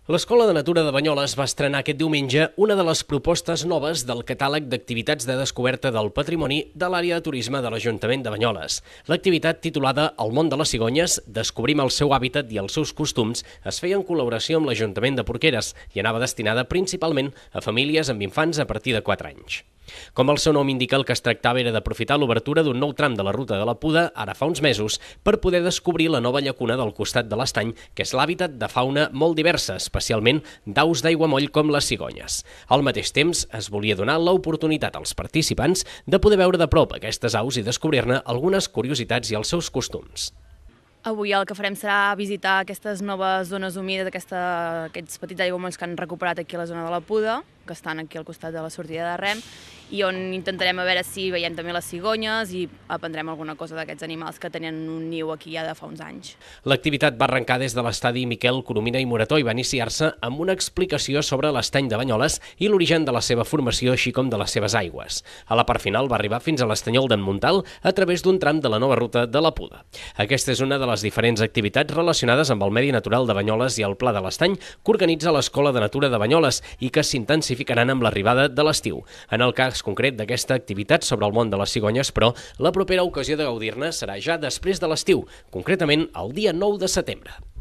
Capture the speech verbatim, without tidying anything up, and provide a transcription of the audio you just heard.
L'Escola de Natura de Banyoles va estrenar aquest diumenge una de les propostes noves del catàleg d'activitats de descoberta del patrimoni de l'àrea de turisme de l'Ajuntament de Banyoles. L'activitat, titulada El món de les cigonyes, descobrim el seu hàbitat i els seus costums, es feia en col·laboració amb l'Ajuntament de Porqueres i anava destinada principalment a famílies amb infants a partir de quatre anys. Com el seu nom indica, el que es tractava era d'aprofitar l'obertura d'un nou tram de la ruta de la Puda, ara fa uns mesos, per poder descobrir la nova llacuna del costat de l'estany, que és l'hàbitat de fauna molt diversa, especialment d'aus d'aiguamoll com les cigonyes. Al mateix temps, es volia donar l'oportunitat als participants de poder veure de prop aquestes aus i descobrir-ne algunes curiositats i els seus costums. Avui el que farem serà visitar aquestes noves zones humides, aquesta, aquests petits aiguamolls que han recuperat aquí a la zona de la Puda, que estan aquí al costat de la sortida de Rem, i on intentarem a veure si veiem també les cigonyes i aprendrem alguna cosa d'aquests animals que tenen un niu aquí ja de fa uns anys. L'activitat va arrencar des de l'estadi Miquel Coromina i Morató i va iniciar-se amb una explicació sobre l'estany de Banyoles i l'origen de la seva formació, així com de les seves aigües. A la part final va arribar fins a l'estanyol d'en Montal a través d'un tram de la nova ruta de la Puda. Aquesta és una de les diferents activitats relacionades amb el medi natural de Banyoles i el Pla de l'Estany que organitza l'Escola de Natura de Banyoles i que s'intensificaran amb l'arribada de l'estiu. En el cas concret d'aquesta activitat sobre el món de les cigonyes, però, la propera ocasió de gaudir-ne serà ja després de l'estiu, concretament el dia nou de setembre.